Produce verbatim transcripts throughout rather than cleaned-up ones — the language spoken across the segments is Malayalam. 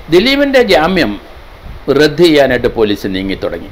ദിലീപിൻ്റെ ജാമ്യം റദ്ദ് ചെയ്യാനായിട്ട് പോലീസ് നീങ്ങിത്തുടങ്ങി.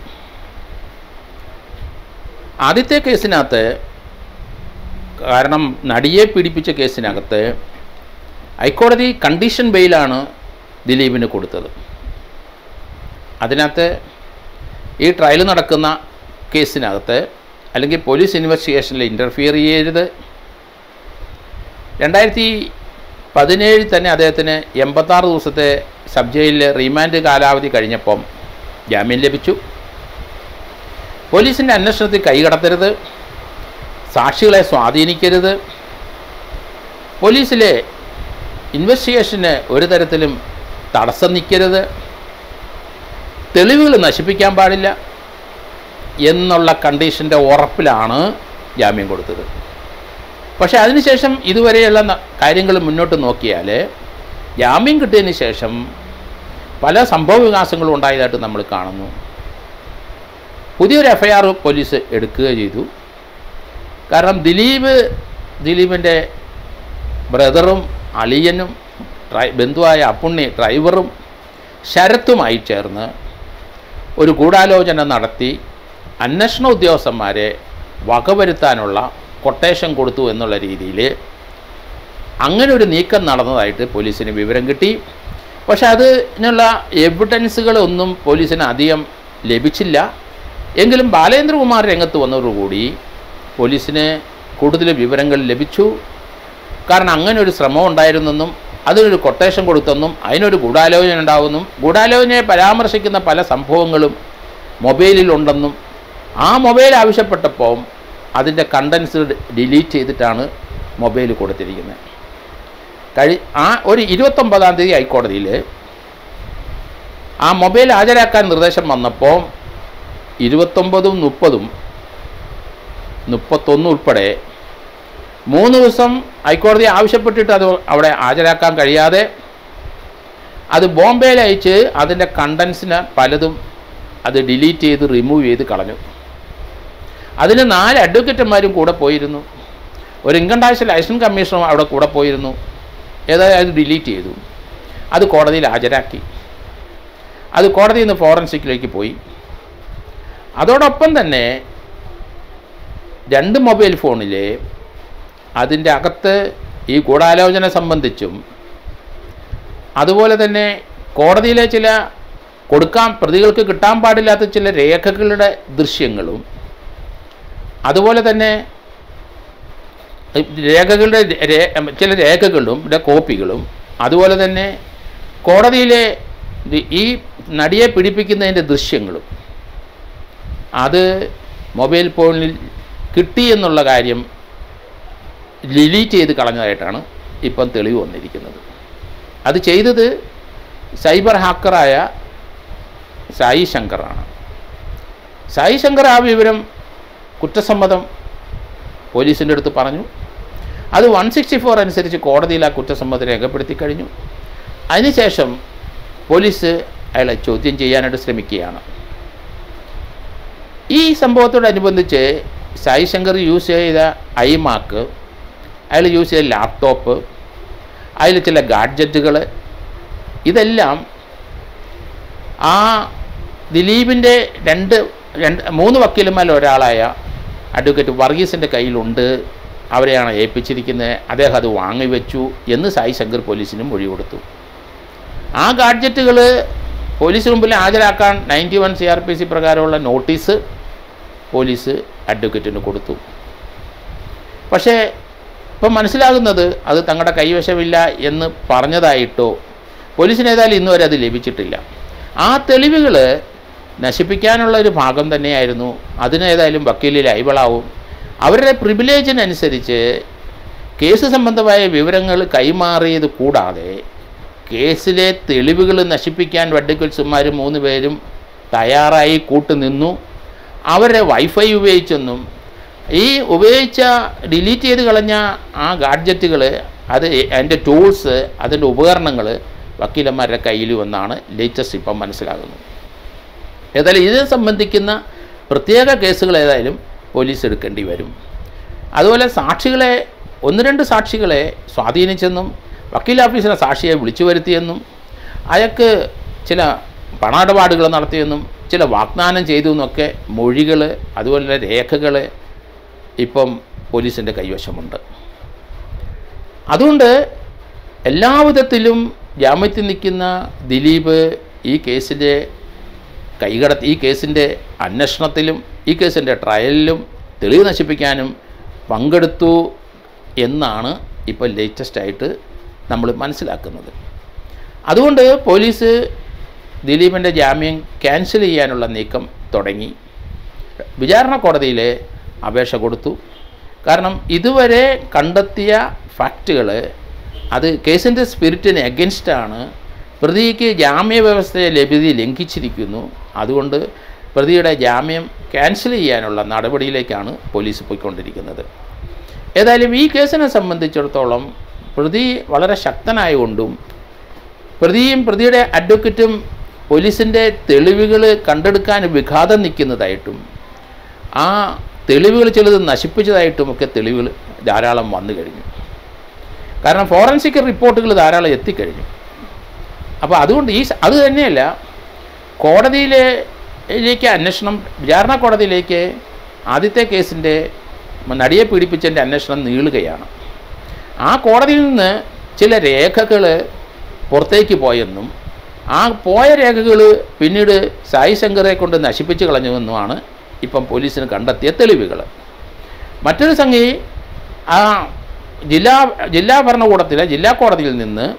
ആദ്യത്തെ കേസിനകത്ത്, കാരണം നടിയെ പീഡിപ്പിച്ച കേസിനകത്ത് ഹൈക്കോടതി കണ്ടീഷൻ ബെയിലാണ് ദിലീപിന് കൊടുത്തത്. അതിനകത്ത് ഈ ട്രയൽ നടക്കുന്ന കേസിനകത്ത് അല്ലെങ്കിൽ പോലീസ് ഇൻവെസ്റ്റിഗേഷനിൽ ഇൻ്റർഫിയർ ചെയ്യരുത്. രണ്ടായിരത്തി പതിനേഴിൽ തന്നെ അദ്ദേഹത്തിന് എൺപത്താറ് ദിവസത്തെ സബ് ജയിലിൽ റിമാൻഡ് കാലാവധി കഴിഞ്ഞപ്പം ജാമ്യം ലഭിച്ചു. പോലീസിൻ്റെ അന്വേഷണത്തിൽ കൈകടത്തരുത്, സാക്ഷികളെ സ്വാധീനിക്കരുത്, പോലീസിലെ ഇൻവെസ്റ്റിഗേഷന് ഒരു തരത്തിലും തടസ്സം നിൽക്കരുത്, തെളിവുകൾ നശിപ്പിക്കാൻ പാടില്ല എന്നുള്ള കണ്ടീഷൻ്റെ ഉറപ്പിലാണ് ജാമ്യം കൊടുത്തത്. പക്ഷേ അതിനുശേഷം ഇതുവരെയുള്ള കാര്യങ്ങൾ മുന്നോട്ട് നോക്കിയാൽ ജാമ്യം കിട്ടിയതിന് ശേഷം പല സംഭവ വികാസങ്ങളും ഉണ്ടായതായിട്ട് നമ്മൾ കാണുന്നു. പുതിയൊരു എഫ് ഐ ആർ പോലീസ് എടുക്കുക ചെയ്തു. കാരണം ദിലീപ് ദിലീപിൻ്റെ ബ്രദറും അളിയനും ഡ്രൈ ബന്ധുവായ അപ്പുണ്ണി ഡ്രൈവറും ശരത്തുമായി ചേർന്ന് ഒരു ഗൂഢാലോചന നടത്തി അന്വേഷണ ഉദ്യോഗസ്ഥന്മാരെ വകവരുത്താനുള്ള കൊട്ടേഷൻ കൊടുത്തു എന്നുള്ള രീതിയിൽ അങ്ങനെ ഒരു നീക്കം നടന്നതായിട്ട് പോലീസിന് വിവരം കിട്ടി. പക്ഷേ അതിനുള്ള എവിഡൻസുകളൊന്നും പോലീസിന് അധികം ലഭിച്ചില്ല. എങ്കിലും ബാലേന്ദ്രകുമാർ രംഗത്ത് വന്നതോടുകൂടി പോലീസിന് കൂടുതൽ വിവരങ്ങൾ ലഭിച്ചു. കാരണം അങ്ങനെ ഒരു ശ്രമം ഉണ്ടായിരുന്നെന്നും അതിനൊരു കൊട്ടേഷൻ കൊടുത്തെന്നും അതിനൊരു ഗൂഢാലോചന ഉണ്ടാവുമെന്നും ഗൂഢാലോചനയെ പരാമർശിക്കുന്ന പല സംഭവങ്ങളും മൊബൈലിലുണ്ടെന്നും ആ മൊബൈൽ ആവശ്യപ്പെട്ടപ്പോൾ അതിൻ്റെ കണ്ടൻസ് ഡിലീറ്റ് ചെയ്തിട്ടാണ് മൊബൈൽ കൊടുത്തിരിക്കുന്നത്. കഴി ആ ഒരു ഇരുപത്തൊമ്പതാം തീയതി ഹൈക്കോടതിയിൽ ആ മൊബൈൽ ഹാജരാക്കാൻ നിർദ്ദേശം വന്നപ്പോൾ ഇരുപത്തൊമ്പതും മുപ്പതും മുപ്പത്തൊന്നും ഉൾപ്പെടെ മൂന്ന് ദിവസം ഹൈക്കോടതി ആവശ്യപ്പെട്ടിട്ട് അത് അവിടെ ഹാജരാക്കാൻ കഴിയാതെ അത് ബോംബെയിൽ അയച്ച് അതിൻ്റെ കണ്ടൻസിന് പലതും അത് ഡിലീറ്റ് ചെയ്ത് റിമൂവ് ചെയ്ത് കളഞ്ഞു. അതിന് നാല് അഡ്വക്കേറ്റന്മാരും കൂടെ പോയിരുന്നു. ഒരു ഇൻകം ടാക്സ് ലൈസൻസ് കമ്മീഷണറും അവിടെ കൂടെ പോയിരുന്നു. ഏതായാലും അത് ഡിലീറ്റ് ചെയ്തു. അത് കോടതിയിൽ ഹാജരാക്കി. അത് കോടതിയിൽ നിന്ന് ഫോറൻസിക്കിലേക്ക് പോയി. അതോടൊപ്പം തന്നെ രണ്ട് മൊബൈൽ ഫോണിൽ അതിൻ്റെ അകത്ത് ഈ ഗൂഢാലോചന സംബന്ധിച്ചും അതുപോലെ തന്നെ കോടതിയിലെ ചില കൊടുക്കാൻ പ്രതികൾക്ക് കിട്ടാൻ പാടില്ലാത്ത ചില രേഖകളുടെ ദൃശ്യങ്ങളും അതുപോലെ തന്നെ രേഖകളുടെ ചില രേഖകളും കോപ്പികളും അതുപോലെ തന്നെ കോടതിയിലെ ഈ നടിയെ പീഡിപ്പിക്കുന്നതിൻ്റെ ദൃശ്യങ്ങളും അത് മൊബൈൽ ഫോണിൽ കിട്ടി എന്നുള്ള കാര്യം ഡിലീറ്റ് ചെയ്ത് കളഞ്ഞതായിട്ടാണ് ഇപ്പം തെളിവ് വന്നിരിക്കുന്നത്. അത് ചെയ്തത് സൈബർ ഹാക്കറായ സായി ശങ്കറാണ്. സായി ശങ്കർ ആ വിവരം കുറ്റസമ്മതം പോലീസിൻ്റെ അടുത്ത് പറഞ്ഞു. അത് വൺ സിക്സ്റ്റി ഫോർ അനുസരിച്ച് കോടതിയിൽ ആ കുറ്റസമ്മതം രേഖപ്പെടുത്തി കഴിഞ്ഞു. അതിനുശേഷം പോലീസ് അയാളെ ചോദ്യം ചെയ്യാനായിട്ട് ശ്രമിക്കുകയാണ്. ഈ സംഭവത്തോടനുബന്ധിച്ച് സായി ശങ്കർ യൂസ് ചെയ്ത ഐമാക്ക്, അയാൾ യൂസ് ചെയ്ത ലാപ്ടോപ്പ്, അതിൽ ചില ഗാഡ്ജറ്റുകൾ, ഇതെല്ലാം ആ ദിലീപിൻ്റെ രണ്ട് രണ്ട് മൂന്ന് വക്കീലന്മാരിൽ ഒരാളായ അഡ്വക്കേറ്റ് വർഗീസിൻ്റെ കയ്യിലുണ്ട്, അവരെയാണ് ഏൽപ്പിച്ചിരിക്കുന്നത്, അദ്ദേഹം അത് വാങ്ങിവെച്ചു എന്ന് സായി ശങ്കർ പോലീസിന് മൊഴി കൊടുത്തു. ആ ഗാഡ്ജറ്റുകൾ പോലീസിന് മുമ്പിൽ ഹാജരാക്കാൻ ninety one C R P C പ്രകാരമുള്ള നോട്ടീസ് പോലീസ് അഡ്വക്കേറ്റിന് കൊടുത്തു. പക്ഷേ ഇപ്പം മനസ്സിലാകുന്നത് അത് തങ്ങളുടെ കൈവശമില്ല എന്ന് പറഞ്ഞതായിട്ടോ പോലീസിന് ഏതായാലും ഇന്നുവരെ അത് ലഭിച്ചിട്ടില്ല. ആ തെളിവുകൾ നശിപ്പിക്കാനുള്ള ഒരു ഭാഗം തന്നെയായിരുന്നു. അതിനേതായാലും വക്കീലിൽ ലൈബിളാവും. അവരുടെ പ്രിവിലേജിനനുസരിച്ച് കേസ് സംബന്ധമായ വിവരങ്ങൾ കൈമാറിയത് കൂടാതെ കേസിലെ തെളിവുകൾ നശിപ്പിക്കാൻ അഡ്വക്കേറ്റ്സുമാർ മൂന്ന് പേരും തയ്യാറായി കൂട്ടുനിന്നു. അവരുടെ വൈഫൈ ഉപയോഗിച്ചെന്നും ഈ ഉപയോഗിച്ച ഡിലീറ്റ് ചെയ്ത് കളഞ്ഞ ആ ഗാഡ്ജറ്റുകൾ, അത് അതിൻ്റെ ടൂൾസ്, അതിൻ്റെ ഉപകരണങ്ങൾ വക്കീലന്മാരുടെ കയ്യിൽ വന്നാണ് ലേറ്റസ്റ്റ് ഇപ്പം മനസ്സിലാകുന്നത്. ഏതായാലും ഇത് സംബന്ധിക്കുന്ന പ്രത്യേക കേസുകൾ ഏതായാലും പോലീസ് എടുക്കേണ്ടി വരും. അതുപോലെ സാക്ഷികളെ ഒന്ന് രണ്ട് സാക്ഷികളെ സ്വാധീനിച്ചെന്നും വക്കീൽ ഓഫീസിലെ സാക്ഷിയെ വിളിച്ചു വരുത്തിയെന്നും അയാൾക്ക് ചില പണമിടപാടുകൾ നടത്തിയെന്നും ചില വാഗ്ദാനം ചെയ്തു എന്നൊക്കെ മൊഴികൾ അതുപോലെ രേഖകൾ ഇപ്പം പോലീസിൻ്റെ കൈവശമുണ്ട്. അതുകൊണ്ട് എല്ലാ വിധത്തിലും ജാമ്യത്തിൽ നിൽക്കുന്ന ദിലീപ് ഈ കേസിൻ്റെ കൈകടത്തി ഈ കേസിൻ്റെ അന്വേഷണത്തിലും ഈ കേസിൻ്റെ ട്രയലിലും തെളിവ് നശിപ്പിക്കാനും പങ്കെടുത്തു എന്നാണ് ഇപ്പോൾ ലേറ്റസ്റ്റായിട്ട് നമ്മൾ മനസ്സിലാക്കുന്നത്. അതുകൊണ്ട് പോലീസ് ദിലീപിൻ്റെ ജാമ്യം ക്യാൻസൽ ചെയ്യാനുള്ള നീക്കം തുടങ്ങി. വിചാരണ കോടതിയിൽ അപേക്ഷ കൊടുത്തു. കാരണം ഇതുവരെ കണ്ടെത്തിയ ഫാക്റ്റുകൾ അത് കേസിൻ്റെ സ്പിരിറ്റിന് എഗൻസ്റ്റാണ്. പ്രതിക്ക് ജാമ്യ വ്യവസ്ഥയെ ലഭ്യത ലംഘിച്ചിരിക്കുന്നു. അതുകൊണ്ട് പ്രതിയുടെ ജാമ്യം ക്യാൻസൽ ചെയ്യാനുള്ള നടപടിയിലേക്കാണ് പോലീസ് പോയിക്കൊണ്ടിരിക്കുന്നത്. ഏതായാലും ഈ കേസിനെ സംബന്ധിച്ചിടത്തോളം പ്രതി വളരെ ശക്തനായതുകൊണ്ടും പ്രതിയും പ്രതിയുടെ അഡ്വക്കറ്റും പോലീസിൻ്റെ തെളിവുകൾ കണ്ടെടുക്കാൻ വിഘാതം നിൽക്കുന്നതായിട്ടും ആ തെളിവുകൾ ചിലത് നശിപ്പിച്ചതായിട്ടുമൊക്കെ തെളിവുകൾ ധാരാളം വന്നു കഴിഞ്ഞു. കാരണം ഫോറൻസിക് റിപ്പോർട്ടുകൾ ധാരാളം എത്തിക്കഴിഞ്ഞു. അപ്പോൾ അതുകൊണ്ട് ഈ അത് തന്നെയല്ല, കോടതിയിലേക്ക് അന്വേഷണം വിചാരണ കോടതിയിലേക്ക് ആദ്യത്തെ കേസിൻ്റെ നടിയെ പീഡിപ്പിച്ചതിൻ്റെ അന്വേഷണം നീളുകയാണ്. ആ കോടതിയിൽ നിന്ന് ചില രേഖകൾ പുറത്തേക്ക് പോയെന്നും ആ പോയ രേഖകൾ പിന്നീട് സായി ശങ്കറെ കൊണ്ട് നശിപ്പിച്ച് കളഞ്ഞുവെന്നുമാണ് ഇപ്പം പോലീസിന് കണ്ടെത്തിയ തെളിവുകൾ. മറ്റൊരു സംഗതി, ആ ജില്ലാ ജില്ലാ ഭരണകൂടത്തിലെ ജില്ലാ കോടതിയിൽ നിന്ന്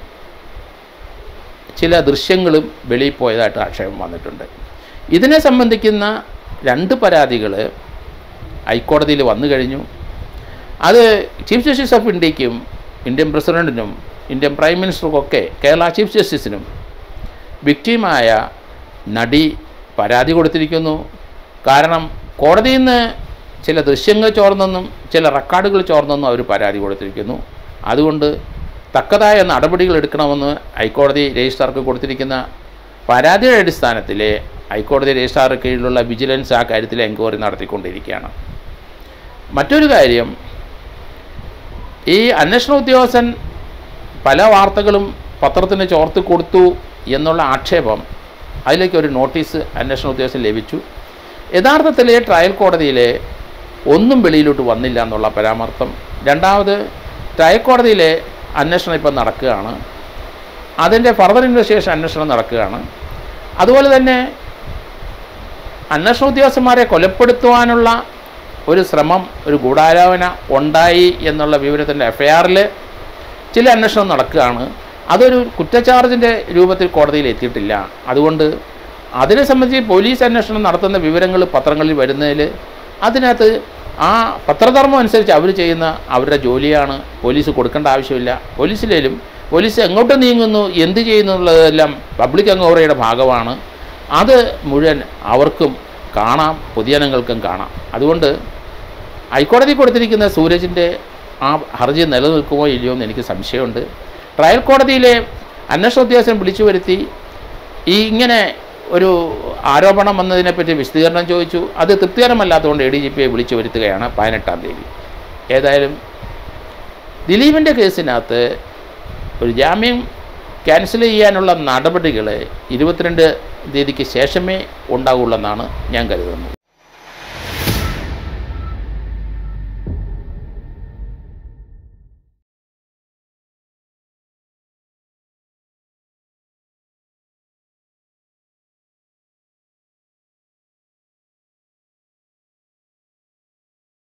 ചില ദൃശ്യങ്ങളും വെളിയിൽ പോയതായിട്ട് ആക്ഷേപം വന്നിട്ടുണ്ട്. ഇതിനെ സംബന്ധിക്കുന്ന രണ്ട് പരാതികൾ ഹൈക്കോടതിയിൽ വന്നു കഴിഞ്ഞു. അത് ചീഫ് ജസ്റ്റിസ് ഓഫ് ഇന്ത്യക്കും ഇന്ത്യൻ പ്രസിഡൻറ്റിനും ഇന്ത്യൻ പ്രൈം മിനിസ്റ്റർക്കൊക്കെ കേരള ചീഫ് ജസ്റ്റിസിനും വിക്ടിമായ നടി പരാതി കൊടുത്തിരിക്കുന്നു. കാരണം കോടതിയിൽ നിന്ന് ചില ദൃശ്യങ്ങൾ ചോർന്നെന്നും ചില റെക്കോർഡുകൾ ചോർന്നെന്നും അവർ പരാതി കൊടുത്തിരിക്കുന്നു. അതുകൊണ്ട് തക്കതായ നടപടികൾ എടുക്കണമെന്ന് ഹൈക്കോടതി രജിസ്ട്രാർക്ക് കൊടുത്തിരിക്കുന്ന പരാതിയുടെ അടിസ്ഥാനത്തിൽ ഹൈക്കോടതി രജിസ്ട്രാർക്ക് കീഴിലുള്ള വിജിലൻസ് ആ കാര്യത്തിൽ എൻക്വയറി നടത്തിക്കൊണ്ടിരിക്കുകയാണ്. മറ്റൊരു കാര്യം, ഈ അന്വേഷണ ഉദ്യോഗസ്ഥൻ പല വാർത്തകളും പത്രത്തിന് ചോർത്ത് കൊടുത്തു എന്നുള്ള ആക്ഷേപം, അതിലേക്ക് ഒരു നോട്ടീസ് അന്വേഷണ ഉദ്യോഗസ്ഥൻ ലഭിച്ചു. യഥാർത്ഥത്തിൽ ട്രയൽ കോടതിയിൽ ഒന്നും വെളിയിലോട്ട് വന്നില്ല എന്നുള്ള പരാമർശം. രണ്ടാമത് ട്രയൽ കോടതിയിലെ അന്വേഷണം ഇപ്പം നടക്കുകയാണ്. അതിൻ്റെ ഫർദർ ഇൻവെസ്റ്റിഗേഷൻ അന്വേഷണം നടക്കുകയാണ്. അതുപോലെ തന്നെ അന്വേഷണ ഉദ്യോഗസ്ഥന്മാരെ കൊലപ്പെടുത്തുവാനുള്ള ഒരു ശ്രമം, ഒരു ഗൂഢാലോചന ഉണ്ടായി എന്നുള്ള വിവരത്തിൻ്റെ എഫ് ഐ ആറിൽ ചില അന്വേഷണം നടക്കുകയാണ്. അതൊരു കുറ്റച്ചാർജിൻ്റെ രൂപത്തിൽ കോടതിയിൽ എത്തിയിട്ടില്ല. അതുകൊണ്ട് അതിനെ സംബന്ധിച്ച് പോലീസ് അന്വേഷണം നടത്തുന്ന വിവരങ്ങൾ പത്രങ്ങളിൽ വരുന്നതിൽ അതിനകത്ത് ആ പത്രധർമ്മം അനുസരിച്ച് അവർ ചെയ്യുന്ന അവരുടെ ജോലിയാണ്. പോലീസ് കൊടുക്കേണ്ട ആവശ്യമില്ല. പോലീസിലേലും പോലീസ് എങ്ങോട്ട് നീങ്ങുന്നു, എന്ത് ചെയ്യുന്നു എന്നുള്ളതെല്ലാം പബ്ലിക് എൻക്വയറിയുടെ ഭാഗമാണ്. അത് മുഴുവൻ അവർക്കും കാണാം, പൊതുജനങ്ങൾക്കും കാണാം. അതുകൊണ്ട് ഹൈക്കോടതി കൊടുത്തിരിക്കുന്ന സൂരജിൻ്റെ ആ ഹർജി നിലനിൽക്കുമോ ഇല്ലയോ എന്ന് എനിക്ക് സംശയമുണ്ട്. ട്രയൽ കോടതിയിലെ അന്വേഷണ ഉദ്യോഗസ്ഥൻ വിളിച്ചു വരുത്തി ഈ ഇങ്ങനെ ഒരു ആരോപണം വന്നതിനെപ്പറ്റി വിശദീകരണം ചോദിച്ചു. അത് തൃപ്തികരമല്ലാത്തതുകൊണ്ട് എ ഡി ജി പിയെ വിളിച്ചു വരുത്തുകയാണ് പതിനെട്ടാം തീയതി. ഏതായാലും ദിലീപിൻ്റെ കേസിനകത്ത് ഒരു ജാമ്യം ക്യാൻസൽ ചെയ്യാനുള്ള നടപടികൾ ഇരുപത്തിരണ്ട് തീയതിക്ക് ശേഷമേ ഉണ്ടാവുള്ളൂ എന്നാണ് ഞാൻ കരുതുന്നത്.